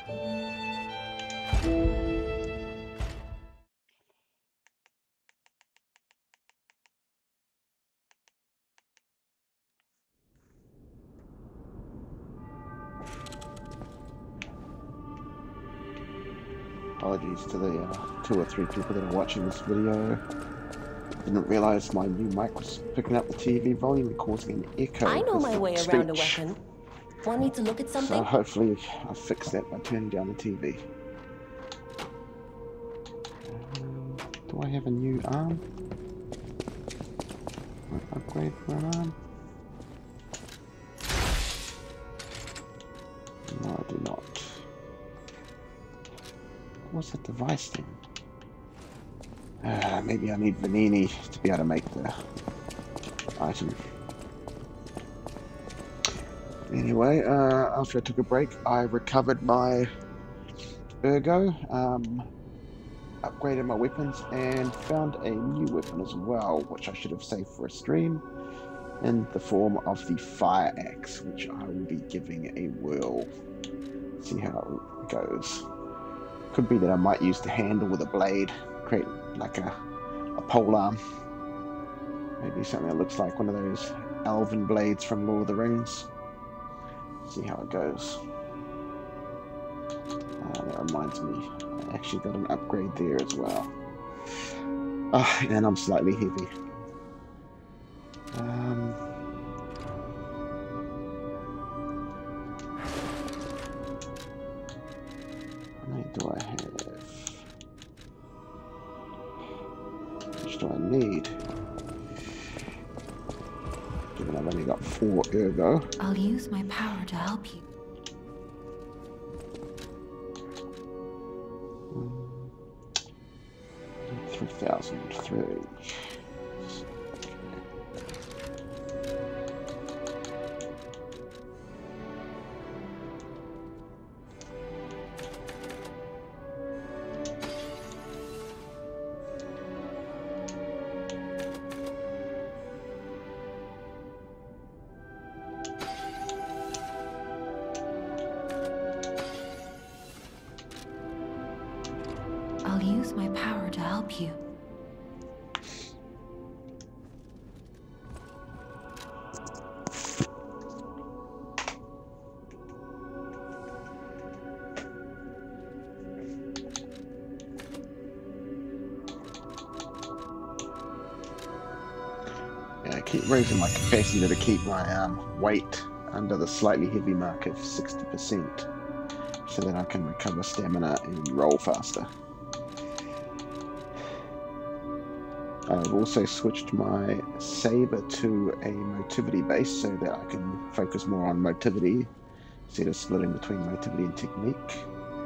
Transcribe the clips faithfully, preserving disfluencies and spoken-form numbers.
Apologies to the uh, two or three people that are watching this video. Didn't realize my new mic was picking up the T V volume and causing an echo. I know my way speech. around a weapon. Want me to look at something? So hopefully I'll fix that by turning down the T V. Um, do I have a new arm? I upgrade for an arm? No, I do not. What's that device thing? Uh, maybe I need Vanini to be able to make the item. Anyway, uh, after I took a break, I recovered my Ergo, um, upgraded my weapons, and found a new weapon as well, which I should have saved for a stream, in the form of the Fire Axe, which I will be giving a whirl. See how it goes. Could be that I might use the handle with a blade, create like a, a pole arm. Maybe something that looks like one of those elven blades from Lord of the Rings. See how it goes. Uh, that reminds me, I actually got an upgrade there as well. Oh, and I'm slightly heavy. Um, how many do I have? How much do I need? Given I've only got four Ergo. I'll use my power to help you. three thousand three. I'll use my power to help you. Yeah, I keep raising my capacity to keep my um, weight under the slightly heavy mark of sixty percent so that I can recover stamina and roll faster. I've also switched my saber to a motivity base so that I can focus more on motivity instead of splitting between motivity and technique.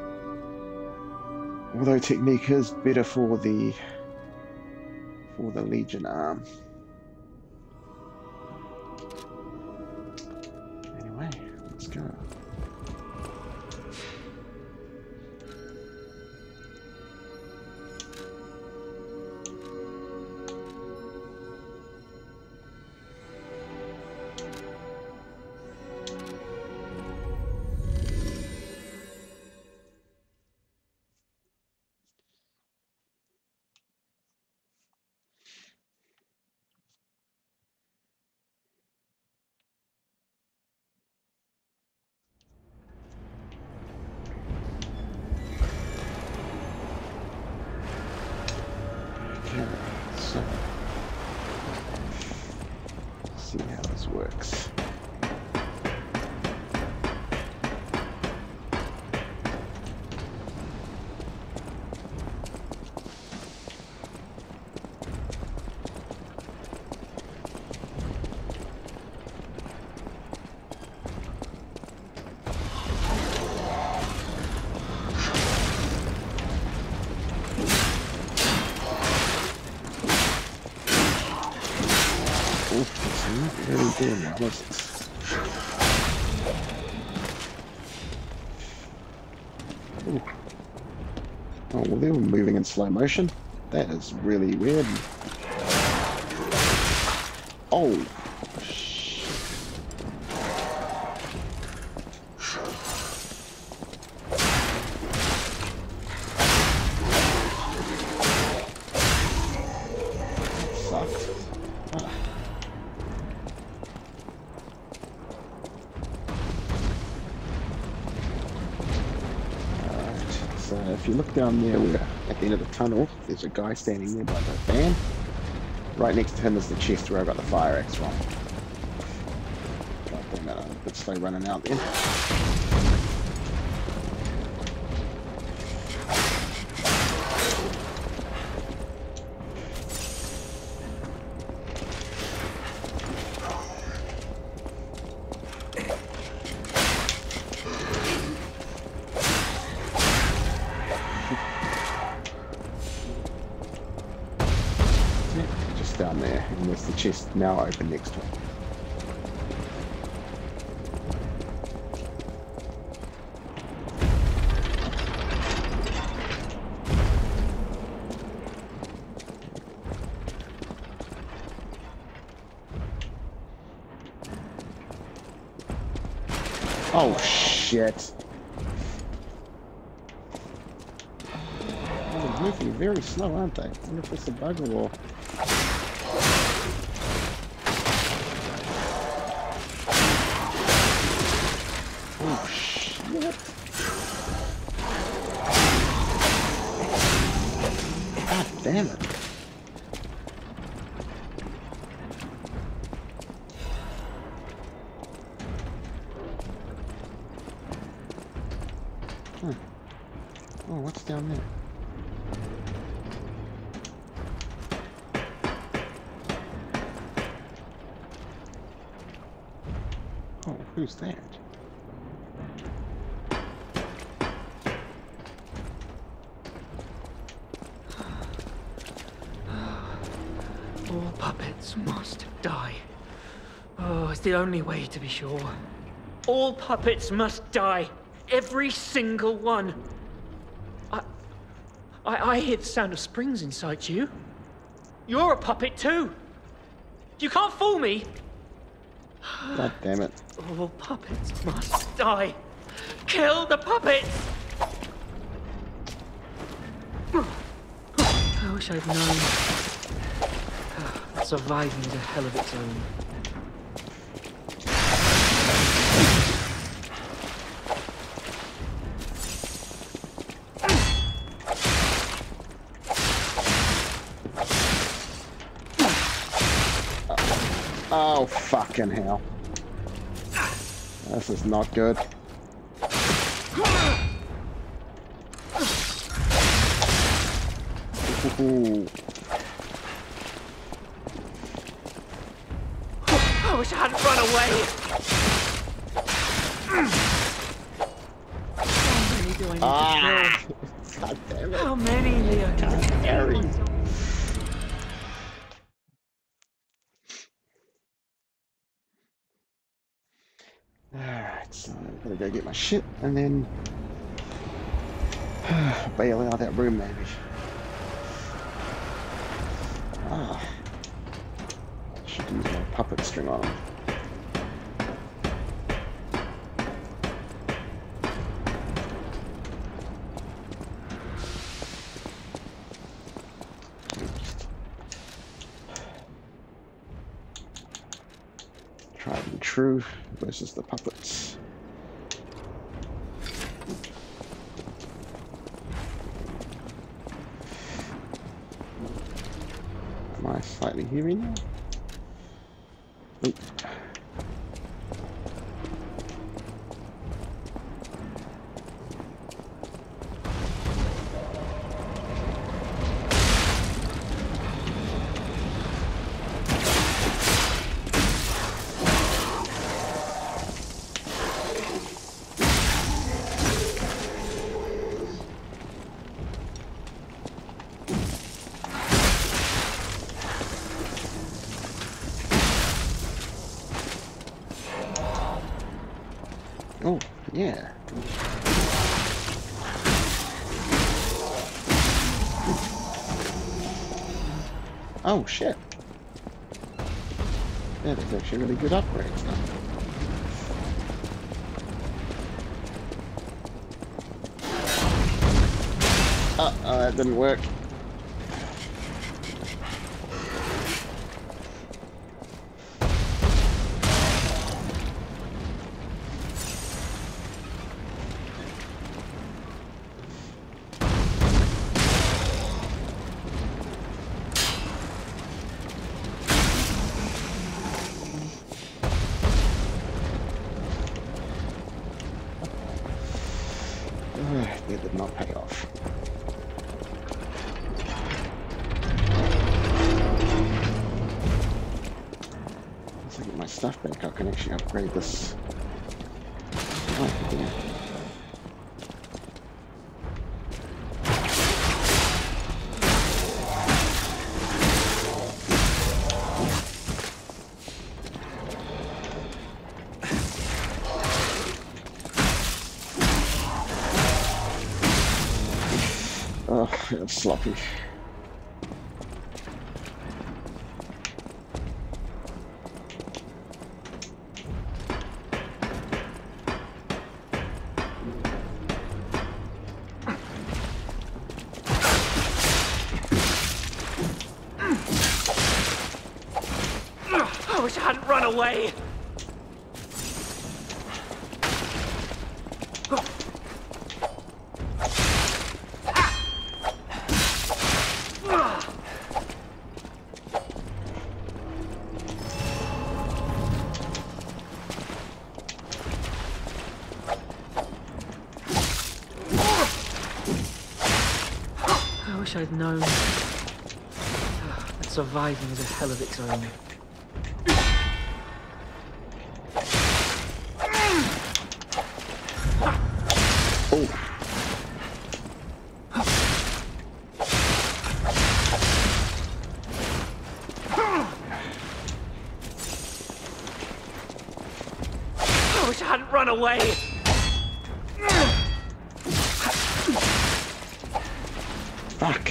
Although technique is better for the for the Legion arm. Anyway, let's go. So, let's see how this works. Really doing it, was Ooh. Oh, well, they were moving in slow motion. That is really weird. Oh, shit. So if you look down there, where at the end of the tunnel, there's a guy standing there by the van. Right next to him is the chest where I got the fire axe from. God damn it, I'm a bit slow running out then. Down there, and there's the chest now open next to it. Oh shit! They're moving very slow, aren't they? I wonder if it's a bug or... Oh shit! God damn it! Huh. Oh, what's down there? Oh, who's that? All puppets must die. Oh, it's the only way to be sure. All puppets must die. Every single one. I, I, I hear the sound of springs inside you. You're a puppet too. You can't fool me. God damn it. All puppets must die. Kill the puppets! I wish I'd known. Surviving is a hell of its own. Oh, fucking hell. This is not good. Ooh. I wish I hadn't run away. How many do I need Ah. to kill? God damn it. How many, Leo? God damn it. Alright, so I'm gonna go get my shit and then bail out of that room maybe. Ah. Should use my puppet string on him. Tried and true versus the puppets. Am I slightly heavy now? Oop. Oh, yeah. Oh, shit. That is actually a really good upgrade stuff. Uh, uh, that didn't work. That did not pay off. Once I get my stuff back, I can actually upgrade this. Oh, yeah. Oh, it's sloppy. I wish I hadn't run away. I wish I'd known that surviving is a hell of its own. I wish I hadn't run away. Fuck.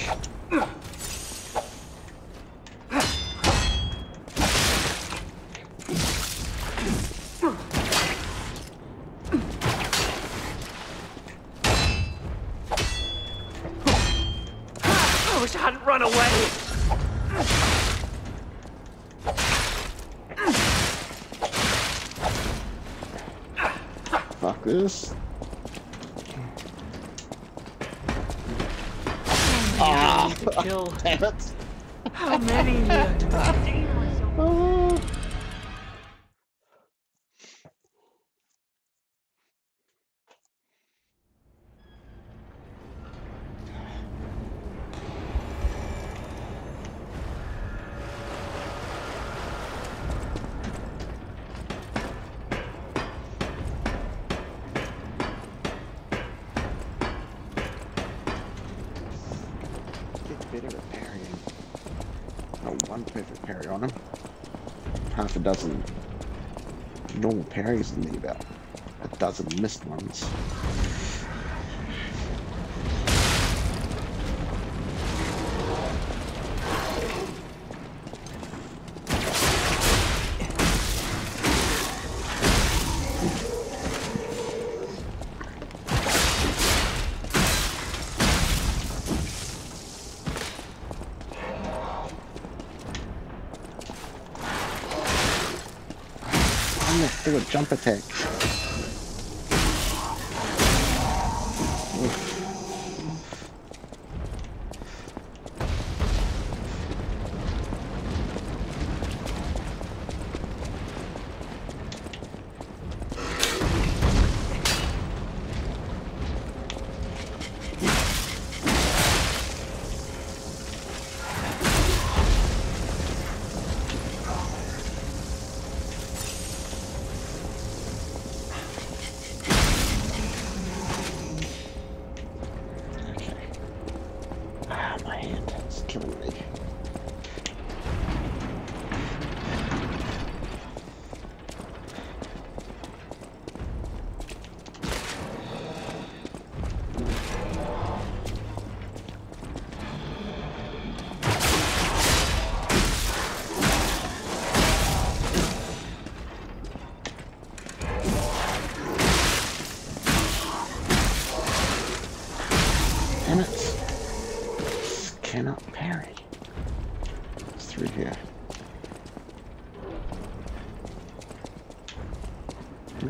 I wish I hadn't run away. Fuck this. Ah, Kill. damn it. How many? Oh. Get better at parrying. Got one perfect parry on him. Half a dozen normal parries and then about a dozen missed ones. I'm gonna do a jump attack. Killing me. Damn it. Cannot parry. It's through here. Hmm.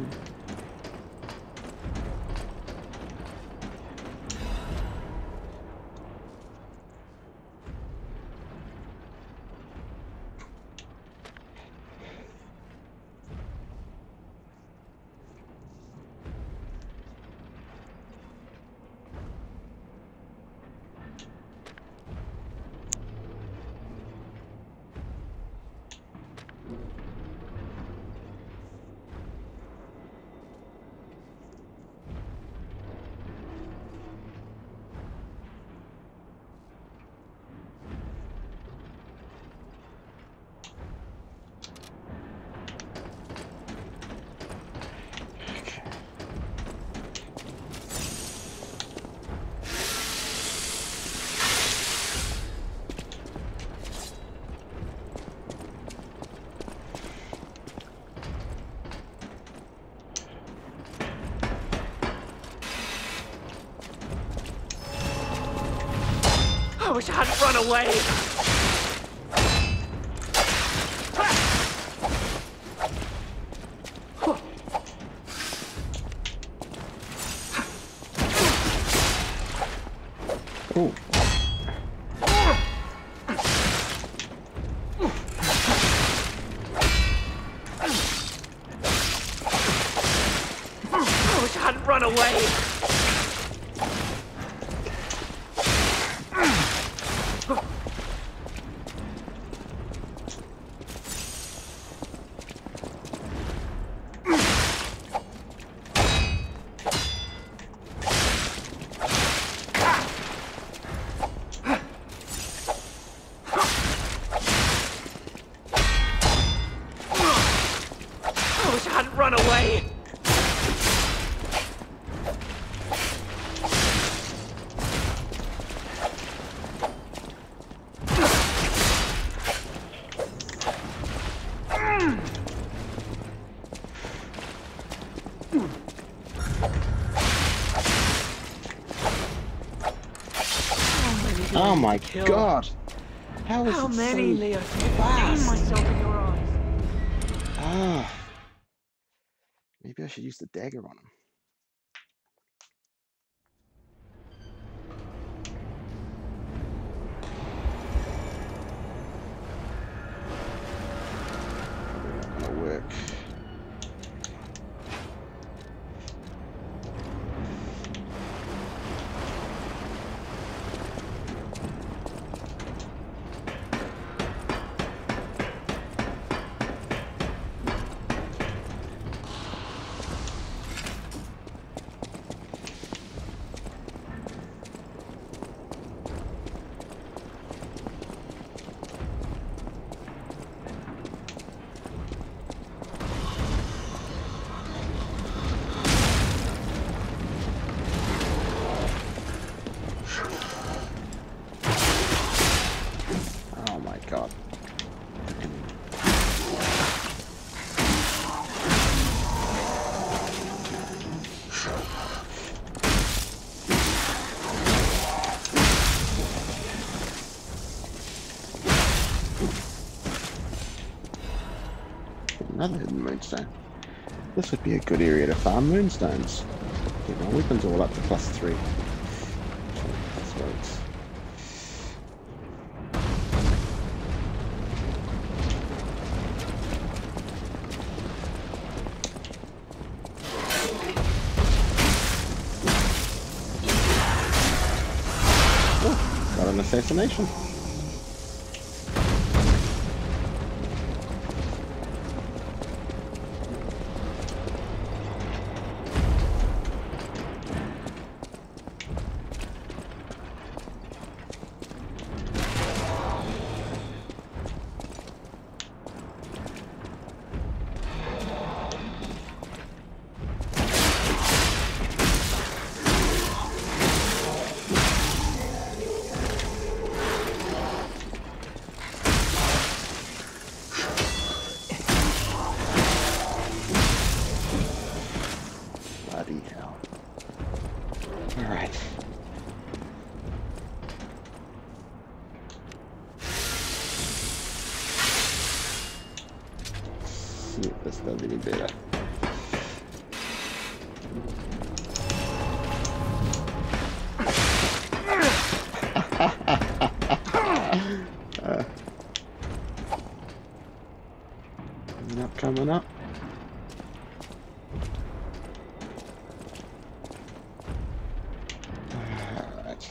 wish I hadn't run away. Oh. I wish I hadn't run away. I wish I hadn't run away. Oh my Kill. god! How is How it many, so Leo? fast? See myself in your eyes. Ah. Maybe I should use the dagger on him. Not gonna work. Oh my god. Another hidden moonstone. This would be a good area to farm moonstones. Get my weapons all up to plus three. That's works. Oh, got an assassination. Bloody hell. Alright. See if this does any better. uh, not coming up. Alright.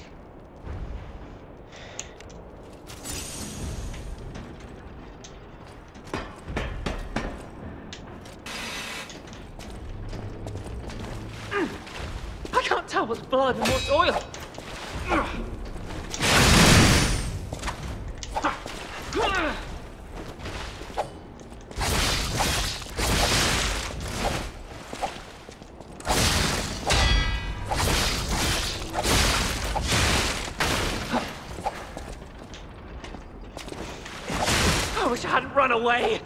I can't tell what's blood and what's oil. I wish I hadn't run away.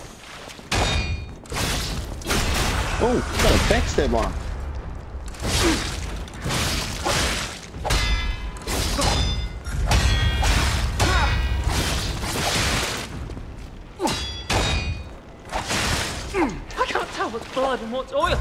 Oh, got a backstab on him. tell what's blood and what's oil.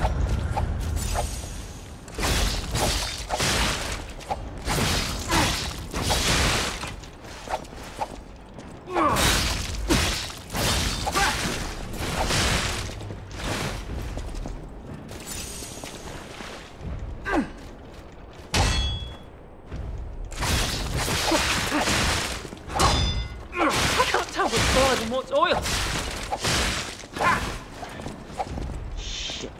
I can't tell what's blood and what's oil. Shit.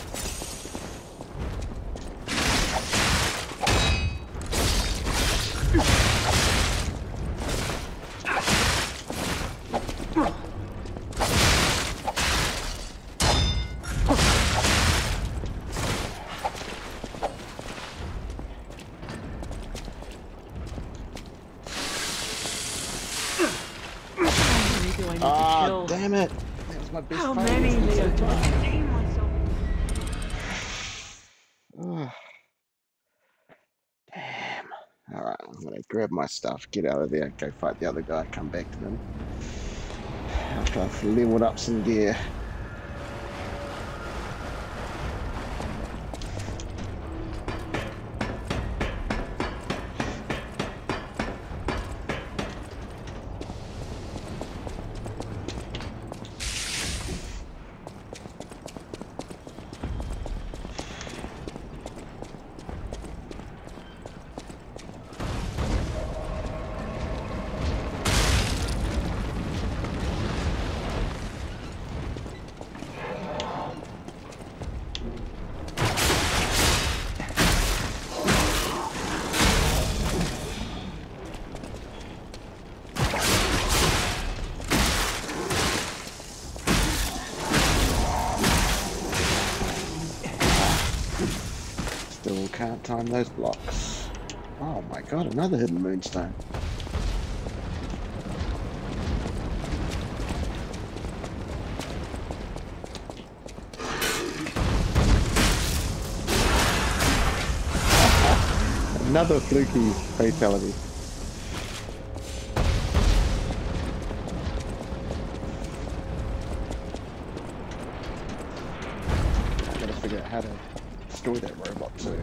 Do I need to Ah, kill? damn it. That was my best How fight. many, It's Leo? so Do I tough. redeem myself? Ugh. Damn. Alright, I'm gonna grab my stuff, get out of there, go fight the other guy, come back to them. After I've leveled up some gear. Still can't time those blocks. Oh my god, another hidden moonstone. Another fluky fatality. I gotta figure out how to destroy that robot too.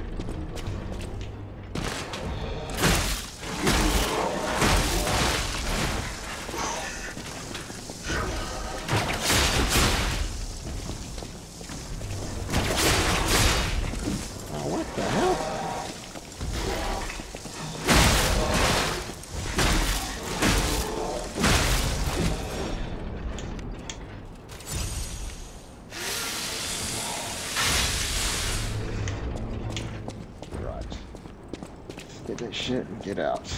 Oh, what the hell? Right. Get that shit and get out.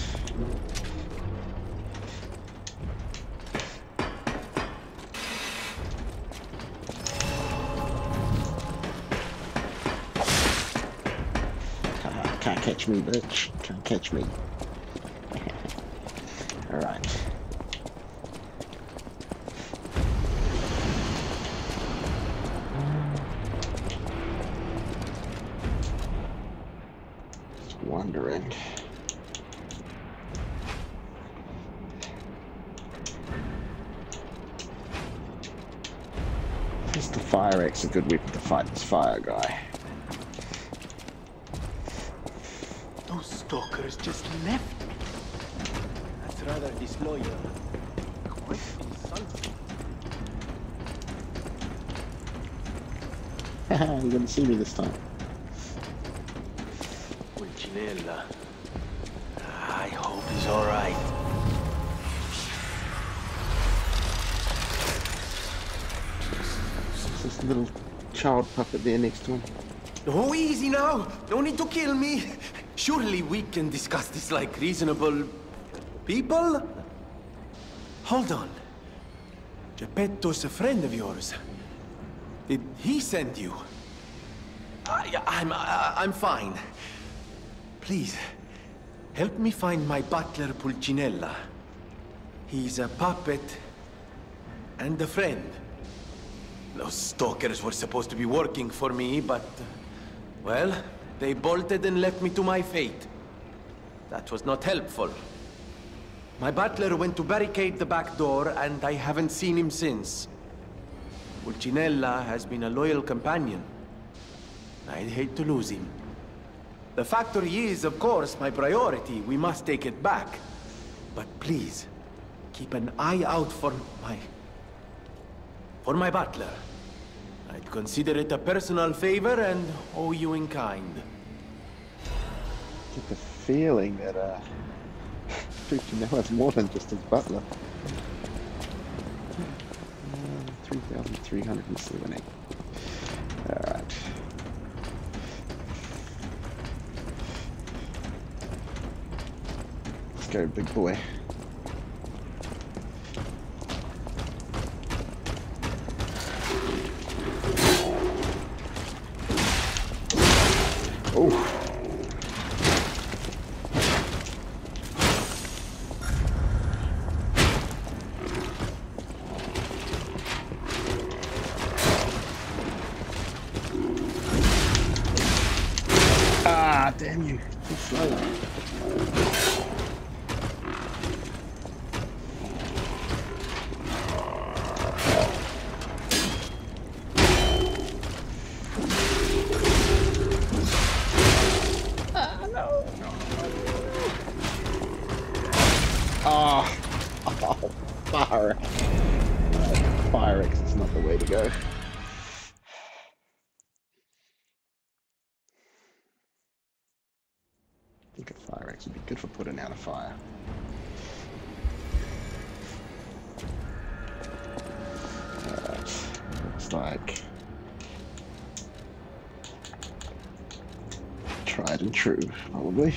Haha, can't catch me, bitch. Can't catch me. Alright. Just wondering. Is the fire axe a good weapon to fight this fire guy? Those stalkers just left me. That's rather disloyal. Quite insulting. Haha, you're gonna see me this time. Pulcinella. I hope he's alright. There's this little child puppet there next to him. Oh, easy now. No need to kill me. Surely we can discuss this like reasonable people? Hold on. Geppetto's a friend of yours. Did he send you? I, I'm, I, I'm fine. Please, help me find my butler Pulcinella. He's a puppet and a friend. Those stalkers were supposed to be working for me, but... well, they bolted and left me to my fate. That was not helpful. My butler went to barricade the back door, and I haven't seen him since. Pulcinella has been a loyal companion. I'd hate to lose him. The factory is, of course, my priority. We must take it back. But please, keep an eye out for my... for my butler. I'd consider it a personal favor and owe you in kind. I get the feeling that, uh... Puccinella's more than just his butler. Uh, three thousand three hundred seventy. Alright. Let's go, big boy. Oh. Ah, damn you. Too slow. Oh, oh, fire. Fire X is not the way to go. I think a fire X would be good for putting out a fire. Alright, looks like tried and true, probably.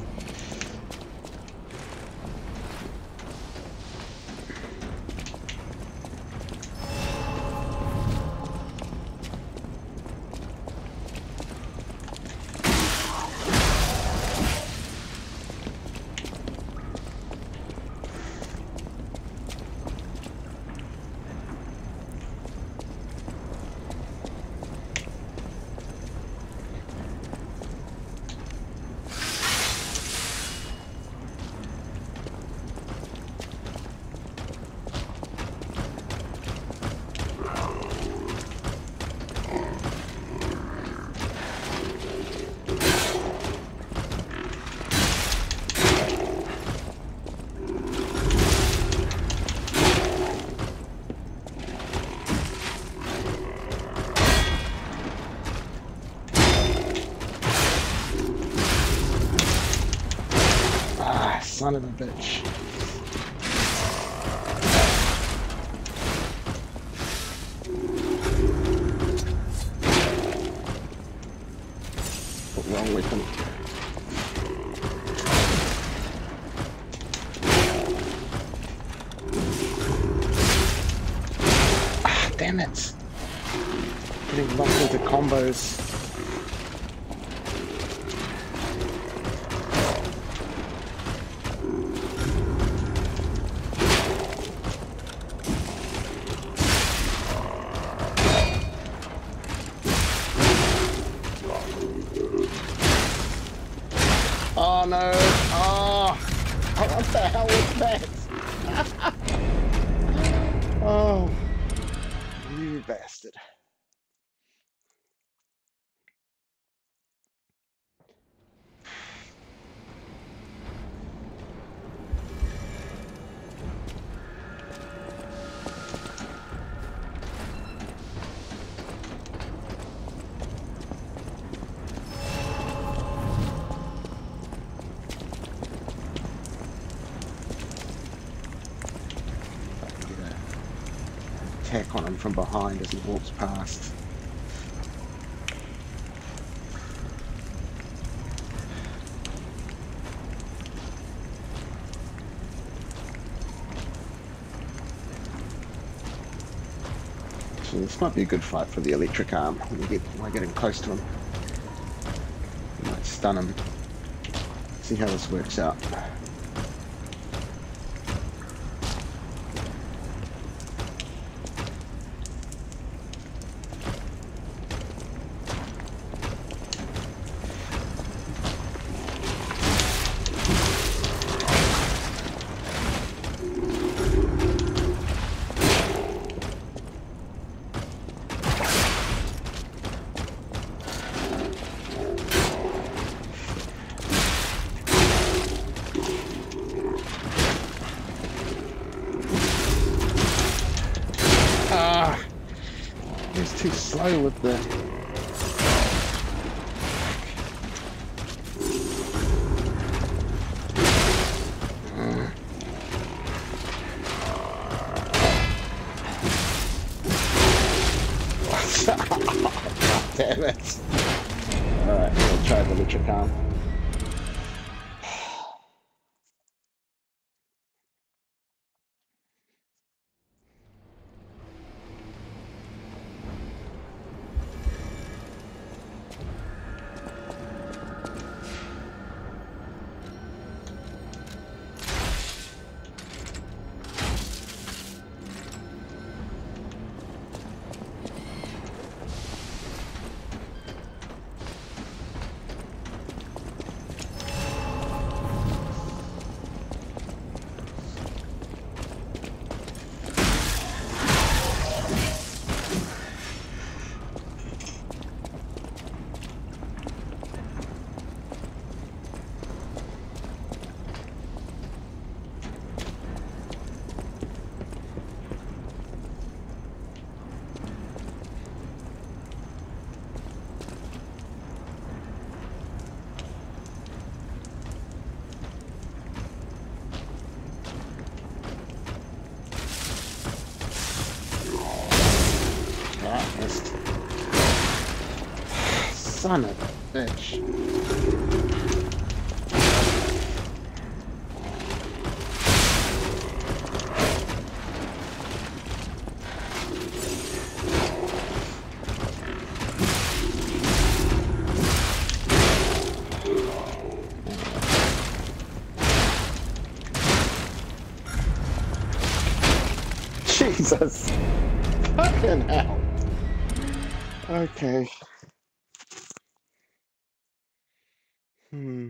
Son of a bitch. Put wrong weapon. Ah, damn it. Getting locked into combos. Oh no! Oh! What the hell was that? Oh! You bastard. Attack on him from behind as he walks past. So this might be a good fight for the electric arm when we get when I get him close to him. We might stun him. See how this works out. Oh, with the... Damn it. Alright, we'll try the Luchicon. Son of a bitch. Jesus. Fucking hell. Okay. Hmm.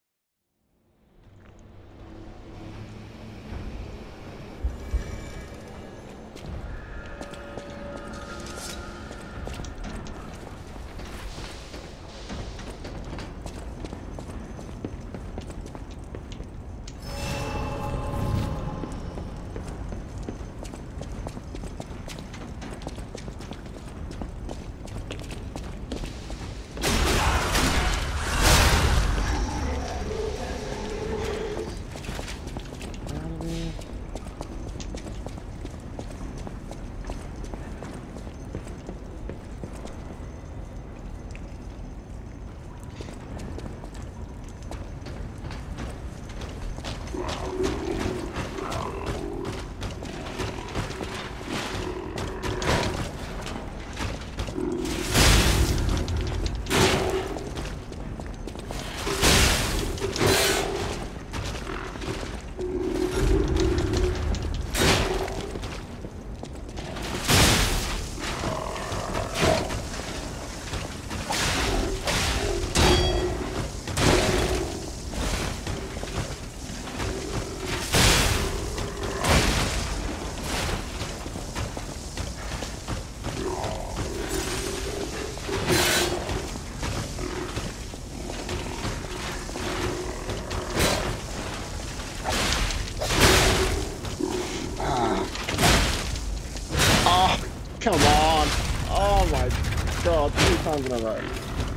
Come on! Oh my god, two times in a row.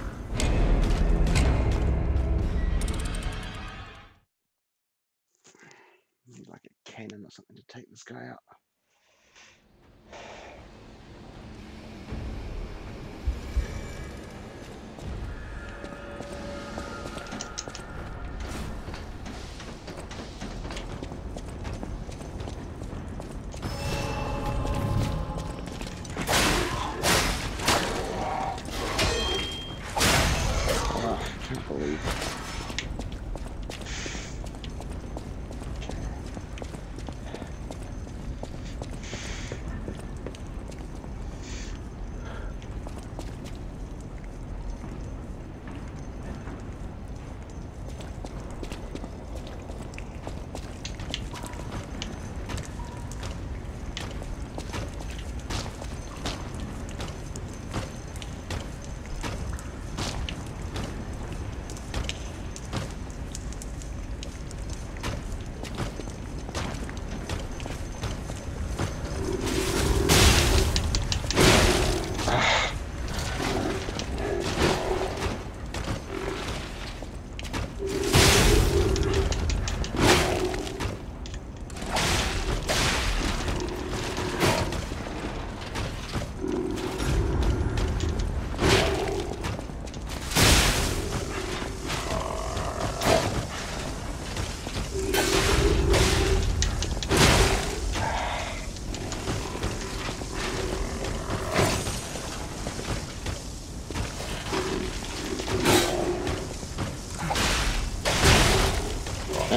Need like a cannon or something to take this guy out. I can't believe it.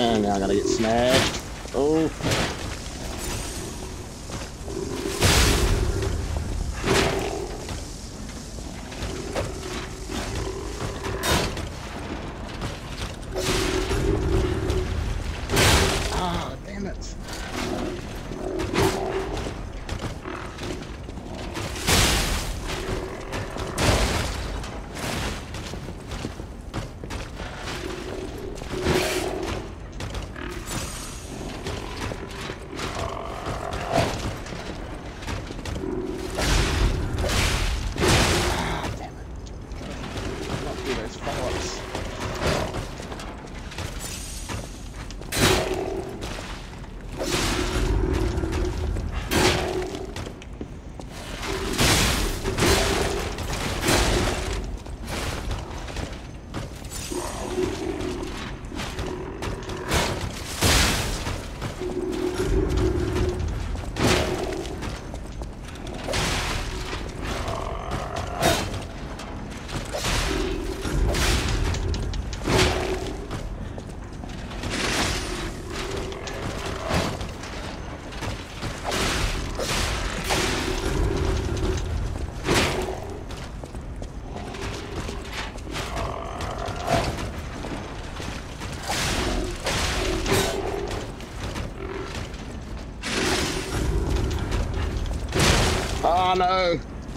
And now I'm gonna get snagged. Oh. Ah, damn it. Oh no!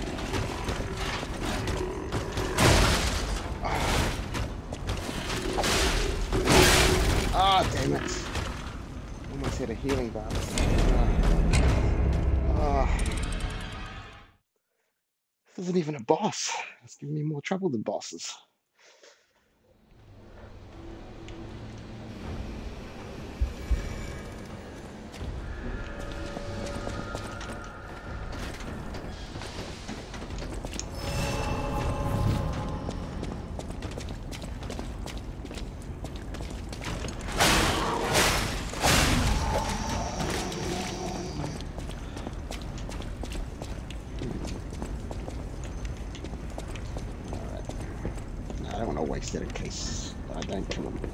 Ah, oh, damn it. Almost had a healing bar. Ah. This isn't even a boss. It's giving me more trouble than bosses. I don't want to waste it in case I don't kill him.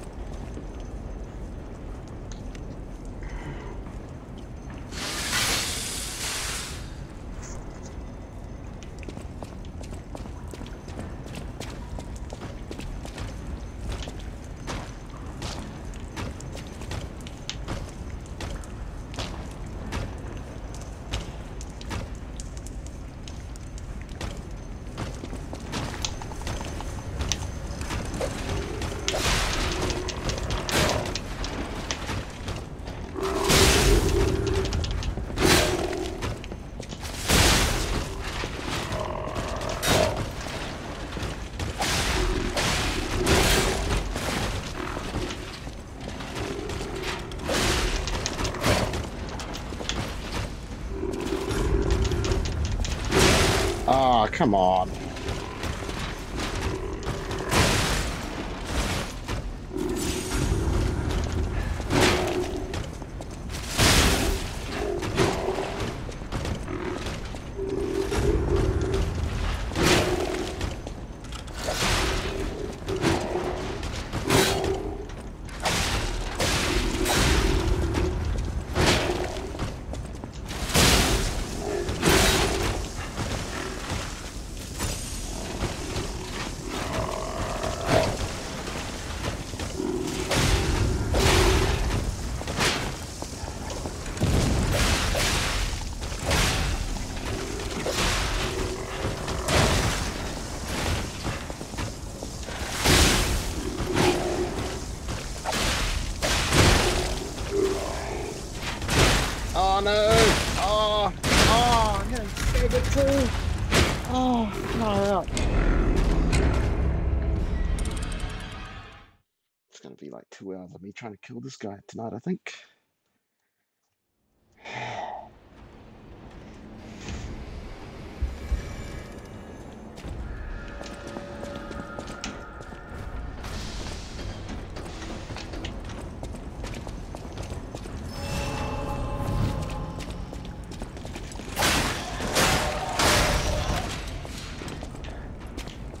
Ah, oh, come on. Oh no! Oh! Oh! I'm getting staggered too! Oh! No! It's gonna be like two hours of me trying to kill this guy tonight, I think.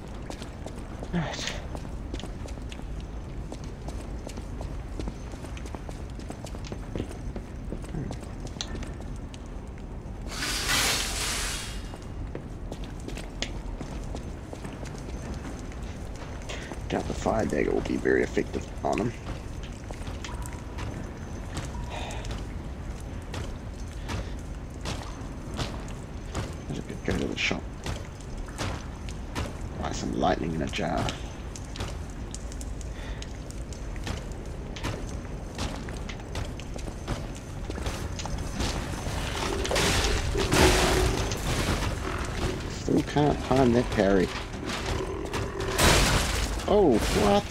Right. doubt the fire dagger will be very effective on him. I could go to the shop. Buy some lightning in a jar. Still can't time that parry. Oh, what?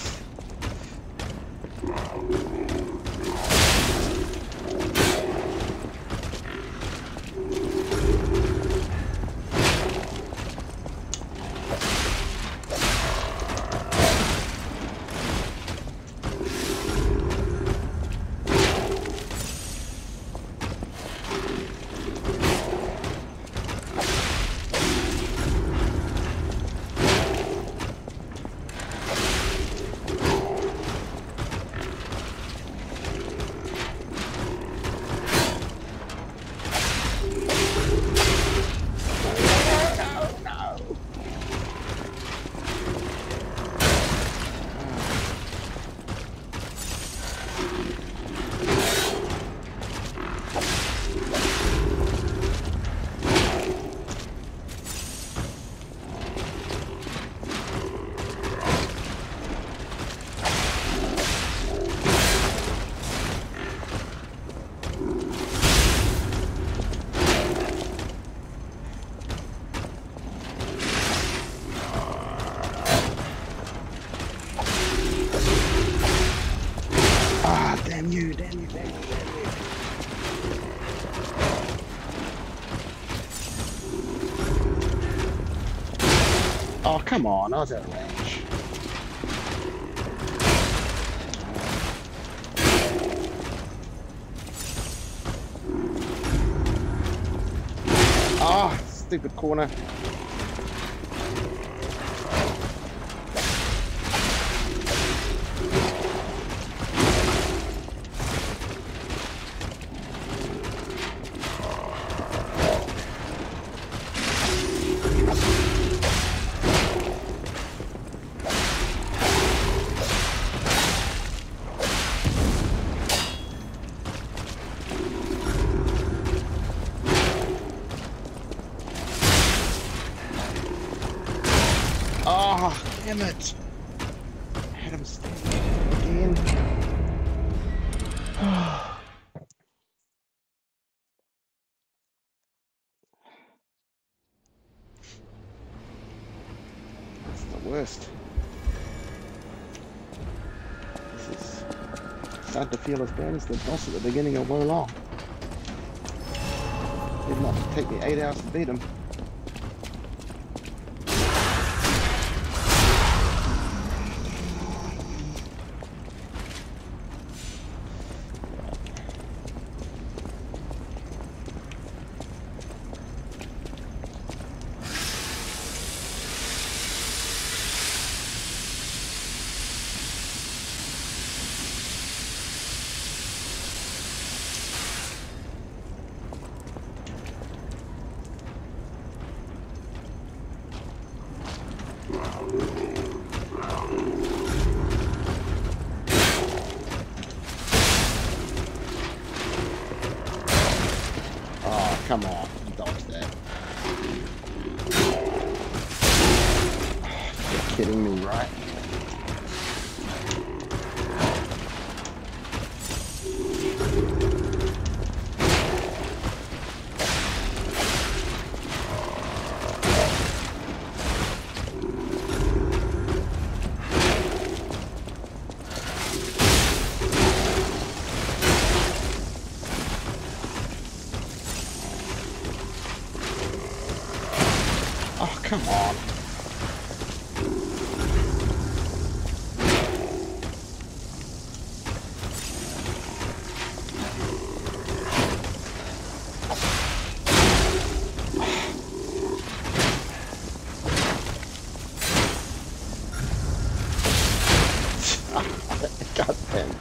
Damn you, damn you, damn you, damn you. Oh, come on, I was out of range. Ah, oh, stupid corner. Oh, damn it. I had him standing again. That's the worst. This is starting to feel as bad as the boss at the beginning of Wo Long. Did not take me eight hours to beat him. Oh, come on, dodge that. You're kidding me, right? Oh, come on. God damn.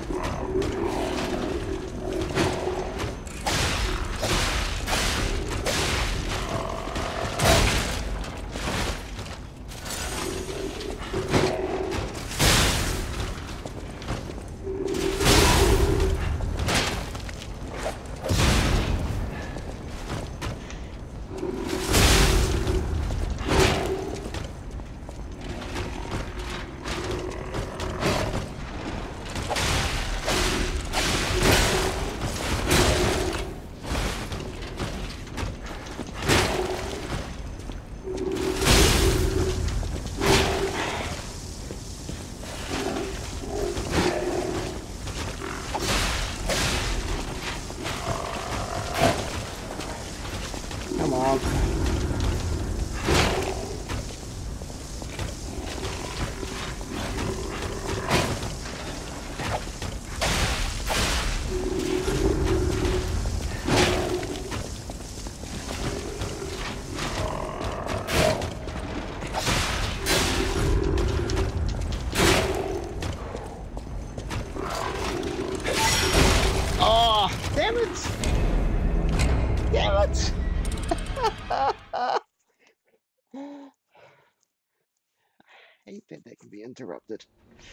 hate that they can be interrupted.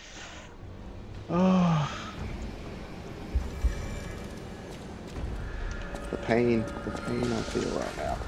Oh, the pain, the pain I feel right now.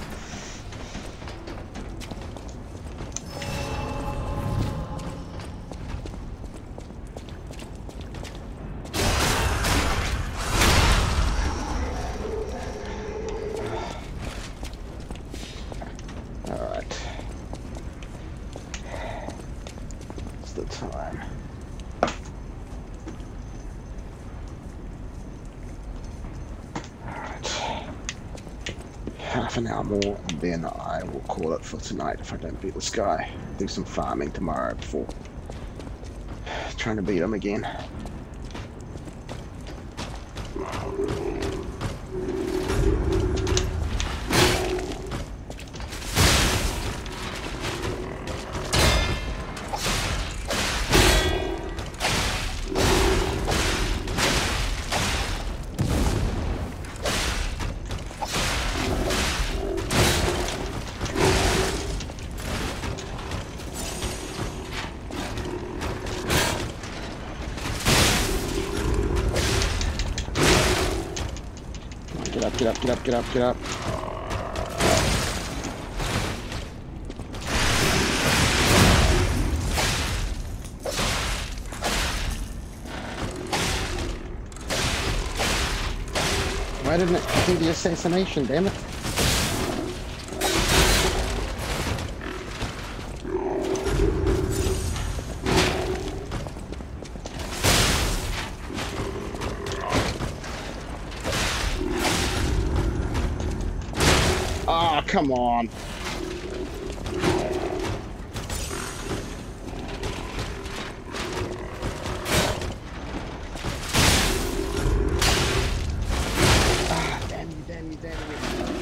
Half an hour more, and then I will call it for tonight if I don't beat this guy. Do some farming tomorrow before trying to beat him again. Get up, get up, get up, get up, get up. Why didn't it do the assassination, damn it? Oh, come on. Ah, damn you, damn you, damn you.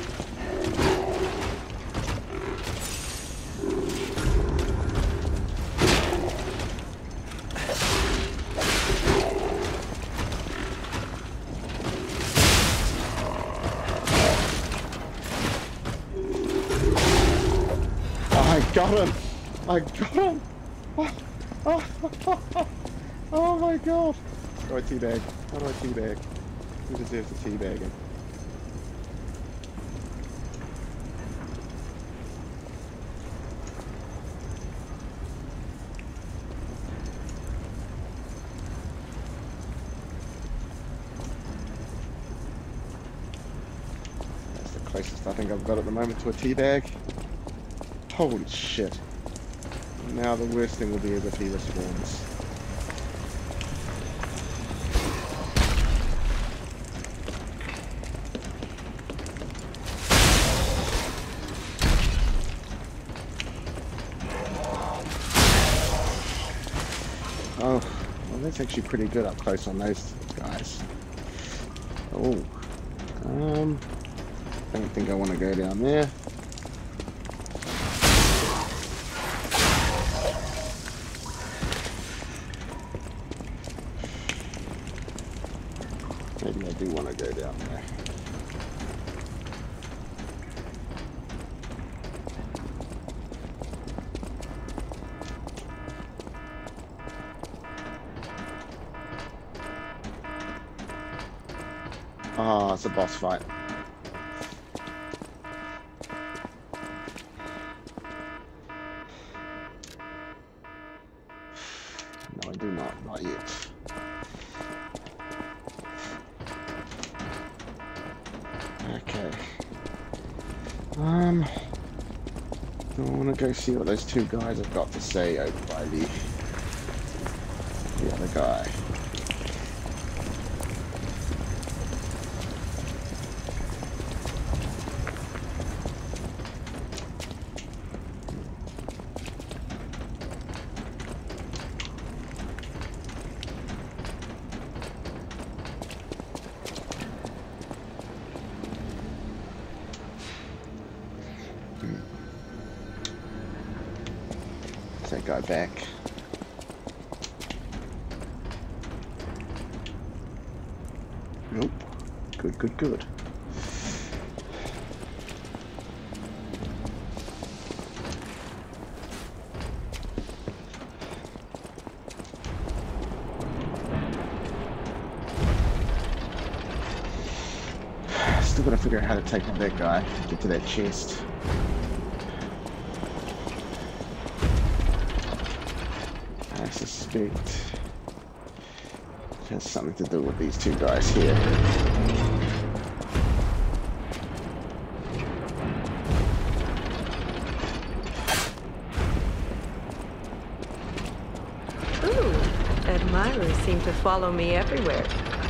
I got him! I got him! Oh, oh, oh, oh, oh my god! How do I teabag? How do I teabag? Who deserves the teabagging? That's the closest I think I've got at the moment to a teabag. Holy shit. Now the worst thing will be if he respawns. Oh, well that's actually pretty good up close on those guys. Oh, um, I don't think I want to go down there. Maybe I do want to go down there. Ah, oh, it's a boss fight. No, I do not. Not yet. Okay. Um, I want to go see what those two guys have got to say over by the the other guy. That guy back. Nope. Good, good, good. got to figure out how to take on that guy, get to that chest. I suspect it has something to do with these two guys here. Ooh, admirers seem to follow me everywhere.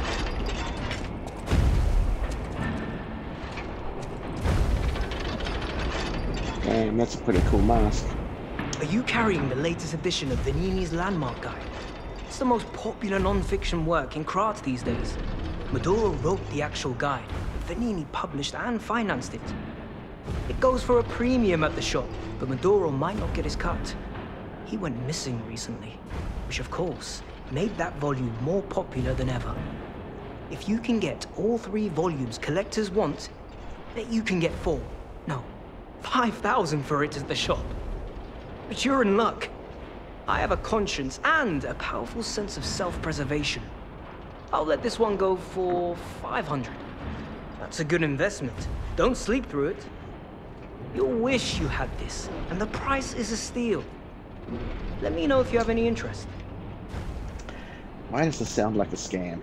Damn, that's a pretty cool mask. Are you carrying the latest edition of Venini's Landmark Guide? It's the most popular non-fiction work in Krat these days. Maduro wrote the actual guide, but Venini published and financed it. It goes for a premium at the shop, but Maduro might not get his cut. He went missing recently, which of course made that volume more popular than ever. If you can get all three volumes collectors want, bet you can get four. No, five thousand for it at the shop. But you're in luck. I have a conscience and a powerful sense of self-preservation. I'll let this one go for five hundred. That's a good investment. Don't sleep through it. You'll wish you had this, and the price is a steal. Let me know if you have any interest. Why does this sound like a scam?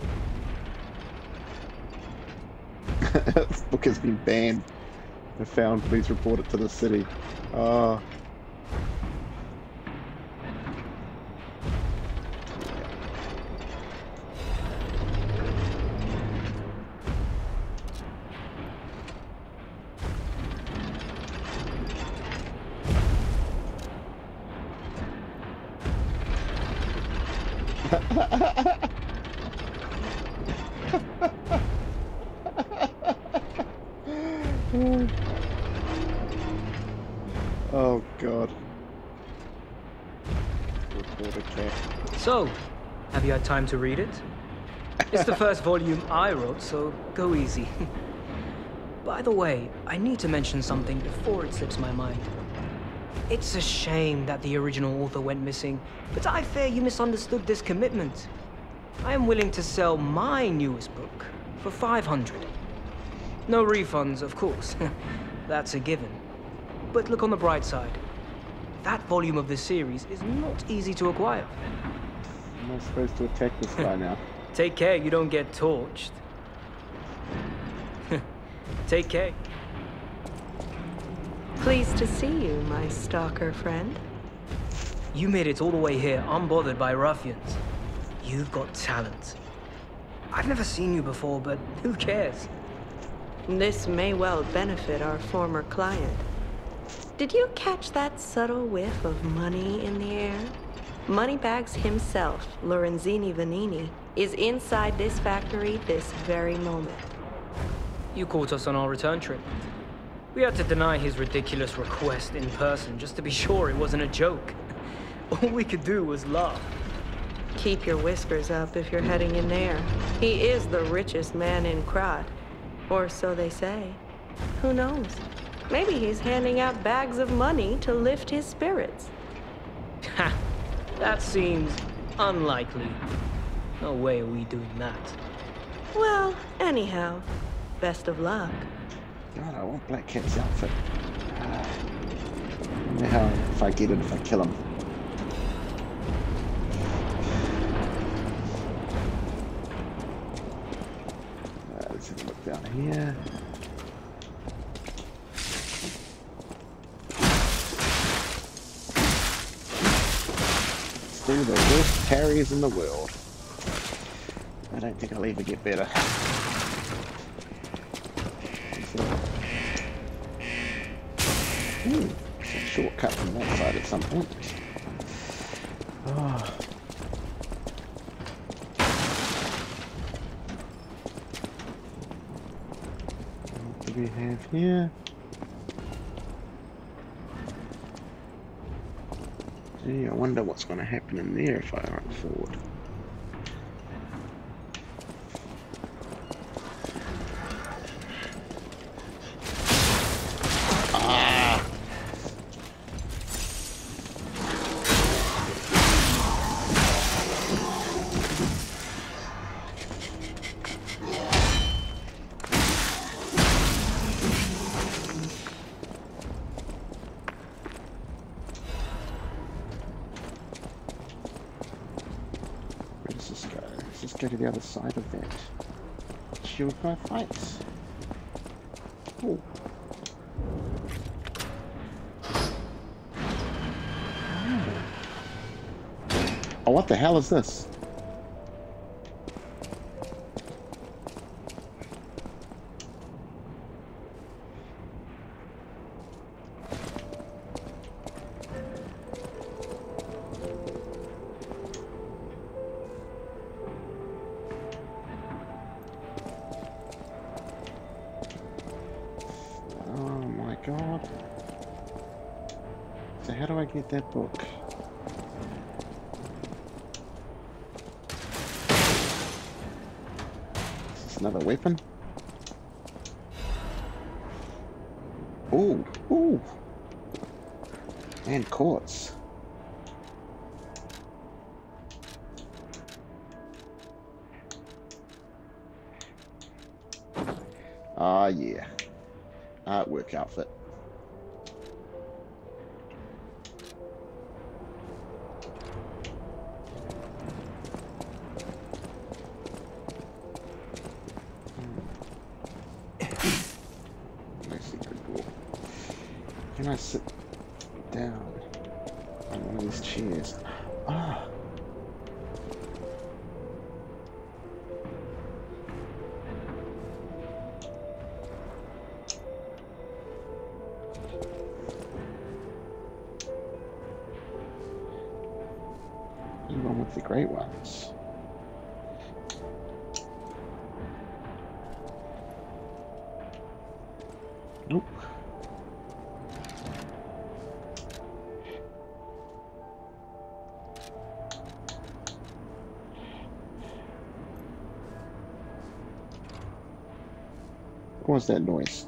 This book has been banned. If found, please report it to the city. Oh. Oh god. Reporter cat. So, have you had time to read it? It's the first volume I wrote, so go easy. By the way, I need to mention something before it slips my mind. It's a shame that the original author went missing, but I fear you misunderstood this commitment. I am willing to sell my newest book for five hundred. No refunds, of course. That's a given. But look on the bright side. That volume of the series is not easy to acquire. Am I supposed to attack this guy now? Take care you don't get torched. Take care. Pleased to see you, my stalker friend. You made it all the way here unbothered by ruffians. You've got talent. I've never seen you before, but who cares? This may well benefit our former client. Did you catch that subtle whiff of money in the air? Moneybags himself, Lorenzini Venini, is inside this factory this very moment. You caught us on our return trip. We had to deny his ridiculous request in person just to be sure it wasn't a joke. All we could do was laugh. Keep your whiskers up if you're heading in there. He is the richest man in Krat. Or so they say. Who knows? Maybe he's handing out bags of money to lift his spirits. Ha! That seems unlikely. No way are we doing that. Well, anyhow, best of luck. God, I want Black Cat's outfit. Uh, I wonder how if I get it if I kill him. Uh, let's have a look down here. Let's do the worst parries in the world. I don't think I'll ever get better. Ooh, it's a shortcut from that side at some point. Oh. What do we have here? Gee, I wonder what's going to happen in there if I run forward. go to the other side of that shield guy fights. Oh. Oh, what the hell is this? God. So how do I get that book? Is this another weapon? Ooh, ooh. And quartz. Ah, yeah. Artwork outfit. No secret door. Can I sit down on one of these chairs? Ah. One with the great ones. Nope. What was that noise?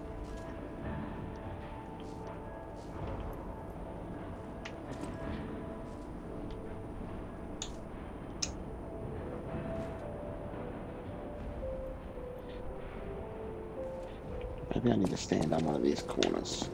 Maybe I need to stand on one of these corners.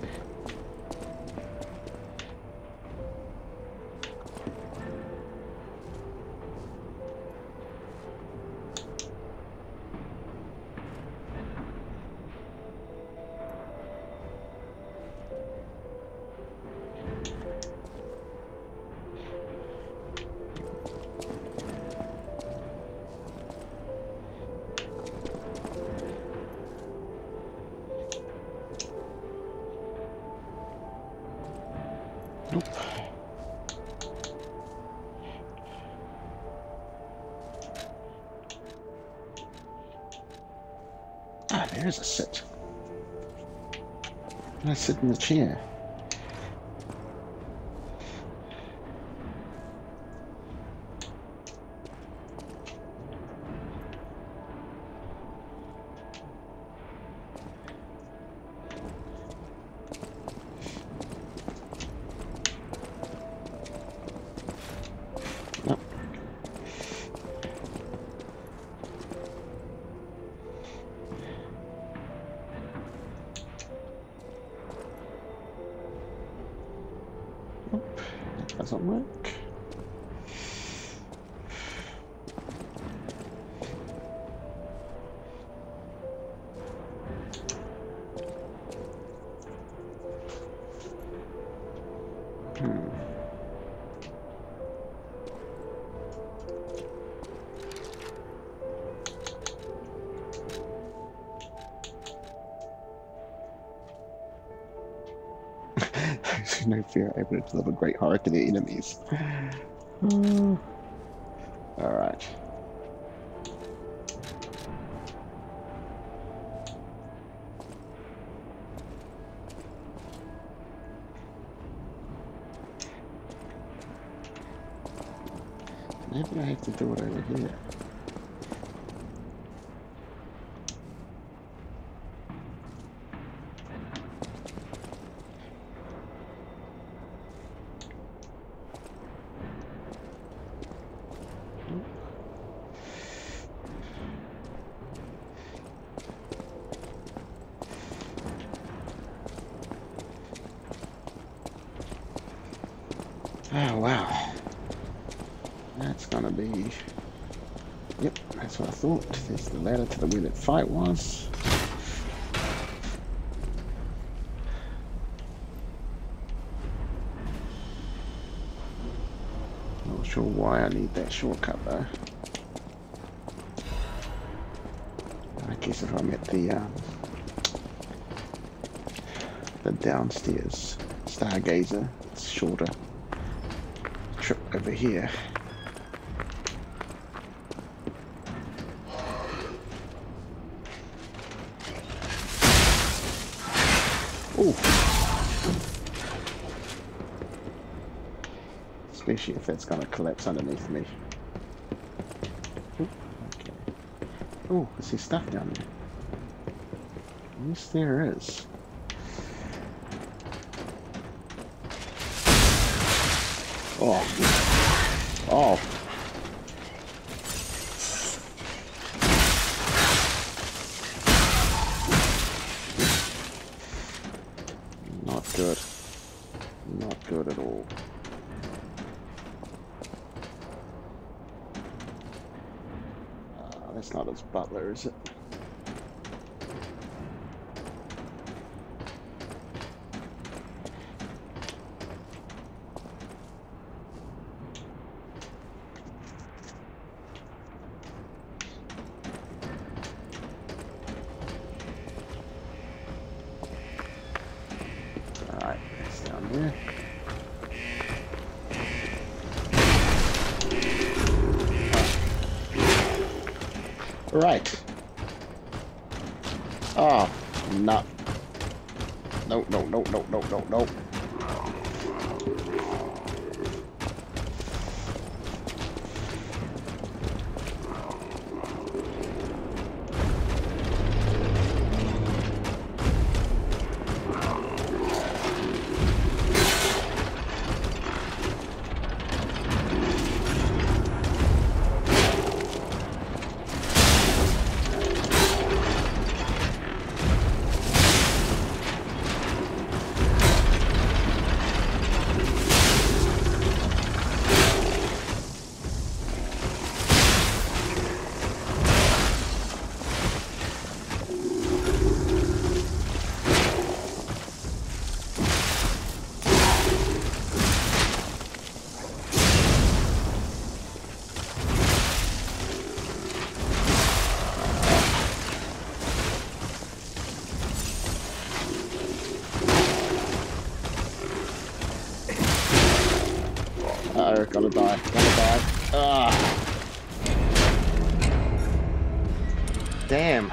Nope. Ah, there's a sit. I sit in the chair. Nope, that doesn't work. Hmm. No fear, able to deliver great horror to their enemies. Uh, Alright. Maybe I have to do it over here. Oh, wow. That's gonna be Yep, that's what I thought. There's the ladder to the where that fight was. Not sure why I need that shortcut though. I guess if I'm at the um, the downstairs Stargazer, it's shorter trip over here. Ooh. Especially if that's gonna collapse underneath me. Ooh, okay. Oh, I see stuff down there. Yes, there is. Oh. Oh. Not good. Not good at all. Uh, that's not his butler, is it? Alright, that's down there. Right. Oh, no. No, no, no, no, no, no, no. Uh-oh, gotta die, gotta die. Ah. Damn.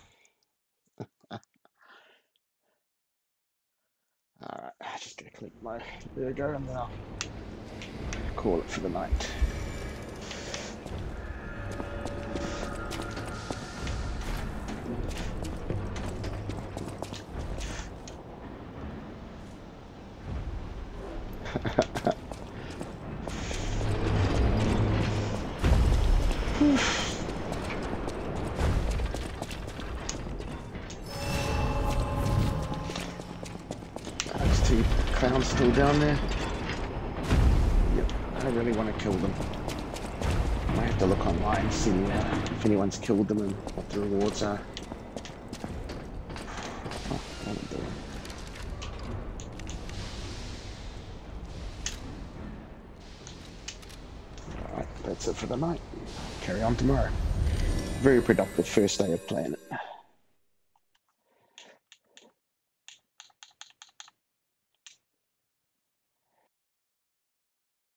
Alright, I just gotta click my Virgo and then I'll call it for the night. Those two clowns still down there. Yep, I really want to kill them. I might have to look online and see uh, if anyone's killed them and what the rewards are. Oh, what am I doing? Alright, that's it for the night. Carry on tomorrow. Very productive first day of playing it.